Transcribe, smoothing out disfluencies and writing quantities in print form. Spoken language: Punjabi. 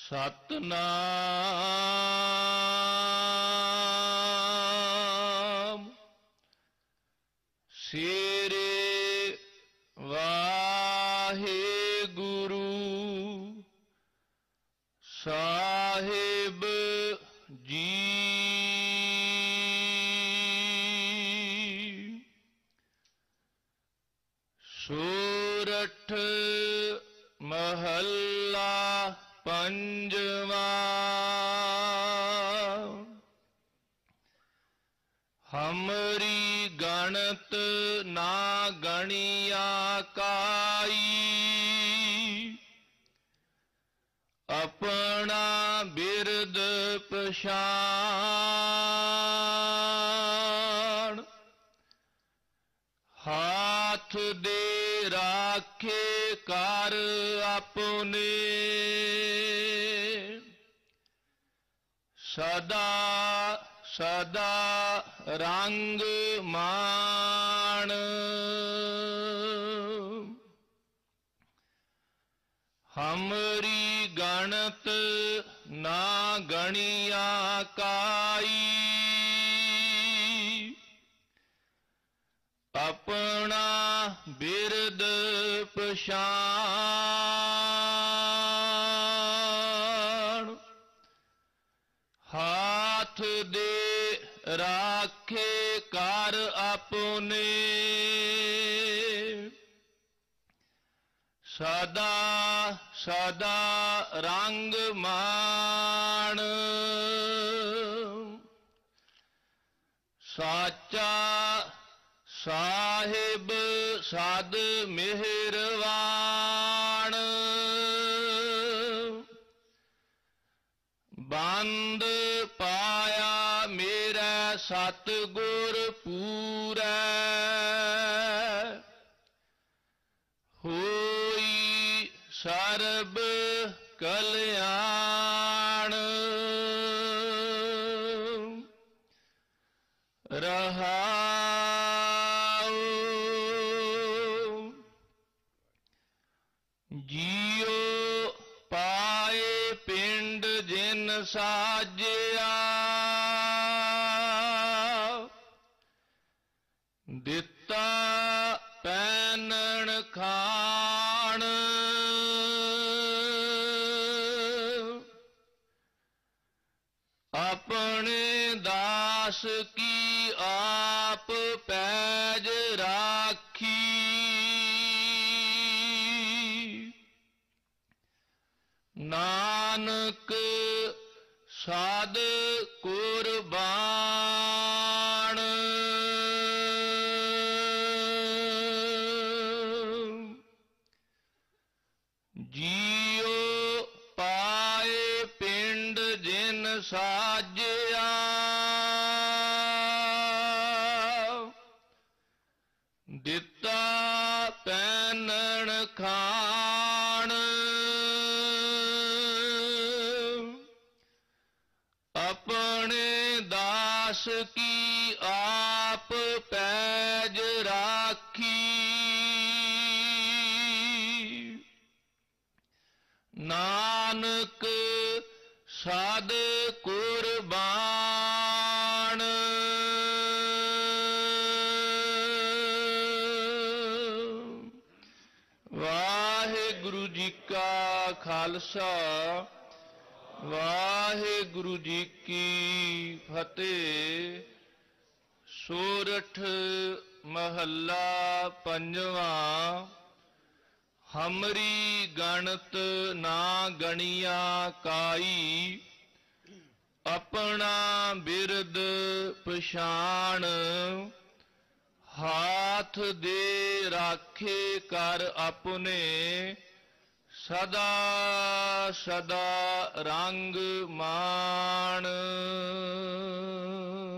ਸਤਨਾਮ ਸੇਰੇ ਵਾਹਿਗੁਰੂ ਸਾਹਿਬ ਜੀ। ਸੂਰਠ ਮਹੱਲਾ ਪੰਜਵਾਂ। ਹਮਰੀ ਗਣਤ ਨਾ ਗਣਿਆ ਕਾਈ, ਆਪਣਾ ਬਿਰਦ ਪਛਾਣ। ਹਾਥ ਦੇ ਰਾਖੇ ਕਰ ਆਪਣੇ, ਸਦਾ ਸਦਾ ਰੰਗ ਮਾਣ। ਹਮਰੀ ਗਣਤ ਨਾ ਗਣਿਆ ਕਾਈ, ਆਪਣਾ ਬਿਰਦ ਪਛਾਣ। ਹਾਥ ਦੇ ਰਾਖੇ ਕਰ ਆਪਣੇ, ਸਦਾ ਸਦਾ ਰੰਗ ਮਾਣ। ਸਾਚਾ ਸਾਹਿਬ ਸਦ ਮਿਹਰਵਾਨ, ਬੰਦ ਪਾਇਆ ਮੇਰਾ ਸਤਿਗੁਰ ਪੂਰੈ। ਹੋਈ ਸਰਬ ਕਲਿਆਣ, ਰਹਾਉ। ਜੀਉ ਪਾਏ ਪਿੰਡ ਜਿਨ ਸਾਜਿਆ, ਦਿੱਤਾ ਪਹਿਨਣ ਖਾਣ। ਆਪਣੇ ਦਾਸ ਕੀ ਆਪ ਪੈਜ ਰਾਖੀ, ਨਾਨਕ ਸਾਧ ਕੁਰਬਾਨ। ਜੀਉ ਪਾਏ ਪਿੰਡ ਜਿਨ ਸਾਜਿਆ, ਦਿੱਤਾ ਪਹਿਨਣ ਖਾਣ। ਆਪਣੇ ਦਾਸ ਕੀ ਆਪ ਪੈਜ ਰਾਖੀ, ਨਾਨਕ ਸਾਧ ਕੁਰਬਾਨ। ਵਾਹਿਗੁਰੂ ਜੀ ਕਾ ਖਾਲਸਾ, ਵਾਹਿਗੁਰੂ ਜੀ ਕੀ ਫਤਿਹ। ਸੂਰਠ ਮਹੱਲਾ ਪੰਜਵਾਂ। ਹਮਰੀ ਗਣਤ ਨਾ ਗਣਿਆ ਕਾਈ, ਆਪਣਾ ਬਿਰਦ ਪਛਾਣ। ਹਾਥ ਦੇ ਰਾਖੇ ਕਰ ਆਪਣੇ, ਸਦਾ ਸਦਾ ਰੰਗ ਮਾਣ।